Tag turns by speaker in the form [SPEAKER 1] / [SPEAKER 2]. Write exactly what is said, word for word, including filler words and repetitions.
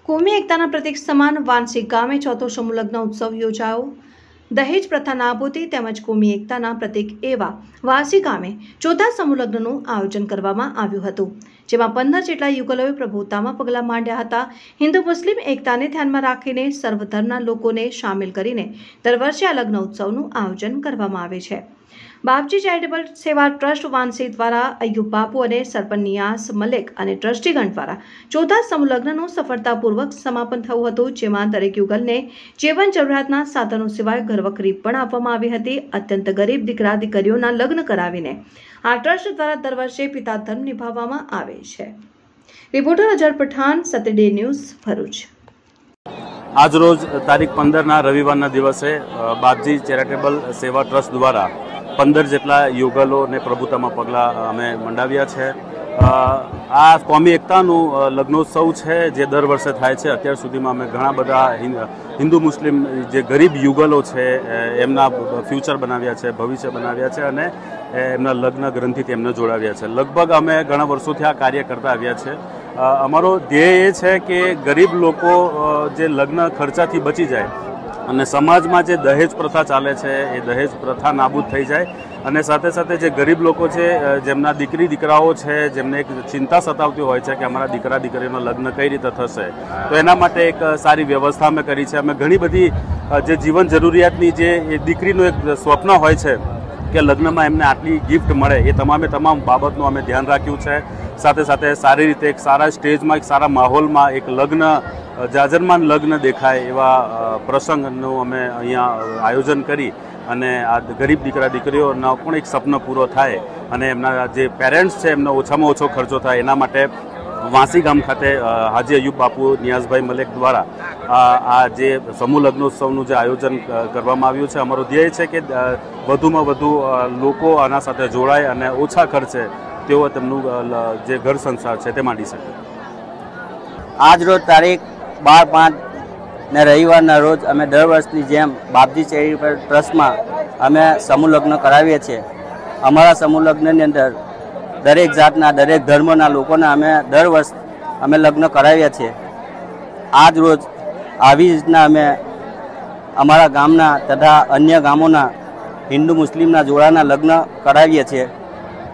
[SPEAKER 1] કોમી એકતાના પ્રતીક સમાન વાંસી ગામે ચોથો સમૂહ લગ્ન ઉત્સવ યોજાયો। દહેજ પ્રથા નાબૂદી તેમજ કોમી એકતાના પ્રતીક એવા વાંસી ગામે ચોથા સમૂહ લગ્નનું આયોજન કરવામાં આવ્યું હતું, જેમાં પંદર જેટલા યુગલોએ પ્રભુતામાં પગલાં માંડ્યા હતા। હિન્દુ મુસ્લિમ એકતાને ધ્યાનમાં રાખીને સર્વધર્મના લોકોને સામેલ કરીને દર વર્ષે આ લગ્ન ઉત્સવનું આયોજન કરવામાં આવે છે। બાપજી ચેરિટેબલ સેવા ટ્રસ્ટ વાંસી દ્વારા અયુબ બાપુ અને સરપંચ નિયાસ મલિક અને ટ્રસ્ટીગણ દ્વારા ચોથા સમૂહ લગ્નનું સફળતાપૂર્વક સમાપન થયું હતું, જેમાં દરેક યુગલને જીવન જરૂરિયાતના સાધનો સિવાય ઘરવખરી પણ આપવામાં આવી હતી। અત્યંત ગરીબ દીકરા દીકરીઓના લગ્ન કરાવીને આ ટ્રસ્ટ દ્વારા દર વર્ષે પિતા ધર્મ નિભાવવામાં આવે છે। રિપોર્ટર અજર પઠાણ, સતડે ન્યૂઝ, ભરૂચ।
[SPEAKER 2] આજ રોજ તારીખ પંદરના રવિવારના દિવસે બાપજી ચેરિટેબલ સેવા ટ્રસ્ટ દ્વારા પંદર જેટલા યુગલોને પ્રભુતામાં પગલાં અમે મંડાવ્યા છે। આ કોમી એકતાનું લગ્નોત્સવ છે જે દર વર્ષે થાય છે। અત્યાર સુધીમાં અમે ઘણા બધા હિન્દુ મુસ્લિમ જે ગરીબ યુગલો છે એમના ફ્યુચર બનાવ્યા છે, ભવિષ્ય બનાવ્યા છે અને એમના લગ્ન ગ્રંથિથી એમને જોડાવ્યા છે। લગભગ અમે ઘણા વર્ષોથી આ કાર્ય કરતા આવ્યા છે। અમારો ધ્યેય એ છે કે ગરીબ લોકો જે લગ્ન ખર્ચાથી બચી જાય અને સમાજમાં જે દહેજ પ્રથા ચાલે છે એ દહેજ પ્રથા નાબૂદ થઈ જાય અને સાથે સાથે જે ગરીબ લોકો છે જેમના દીકરી દીકરાઓ છે જેમને એક ચિંતા સતાવતી હોય છે કે અમારા દીકરા દીકરીનો લગ્ન કઈ રીતે થશે, તો એના માટે એક સારી વ્યવસ્થા અમે કરી છે। અમે ઘણી બધી જે જીવન જરૂરિયાતની જે એ દીકરીનું એક સ્વપ્ન હોય છે કે લગ્નમાં એમને આટલી ગિફ્ટ મળે, એ તમામે તમામ બાબતનું અમે ધ્યાન રાખ્યું છે। સાથે સાથે સારી રીતે એક સારા સ્ટેજમાં, એક સારા માહોલમાં એક લગ્ન જાજરમાન લગ્ન દેખાય એવા પ્રસંગનું અમે અહીંયા આયોજન કરી અને આ ગરીબ દીકરા દીકરીઓનો પણ એક સપનો પૂરો થાય અને એમના જે પેરેન્ટ્સ છે એમનો ઓછામાં ઓછો ખર્ચો થાય એના માટે વાંસી ગામ ખાતે હાજી અયુબ બાપુ નિયાઝભાઈ મલિક દ્વારા આ જે સમૂહ લગ્નોત્સવનું જે આયોજન કરવામાં આવ્યું છે। અમારો ધ્યેય છે કે વધુમાં વધુ લોકો આના સાથે જોડાય અને ઓછા ખર્ચે તેઓ તેમનું જે ઘર સંસાર છે તે માંડી શકે।
[SPEAKER 3] આજ રોજ તારીખ બાર પાંચ ને રવિવારના રોજ અમે દર વર્ષની જેમ બાપજી ચેરિટેબલ ટ્રસ્ટમાં અમે સમૂહ લગ્ન કરાવીએ છીએ। અમારા સમૂહ લગ્નની અંદર દરેક જાતના દરેક ધર્મના લોકોના અમે દર વર્ષ અમે લગ્ન કરાવીએ છીએ। આજ રોજ આવી રીતના અમે અમારા ગામના તથા અન્ય ગામોના હિન્દુ મુસ્લિમના જોડાના લગ્ન કરાવીએ છીએ।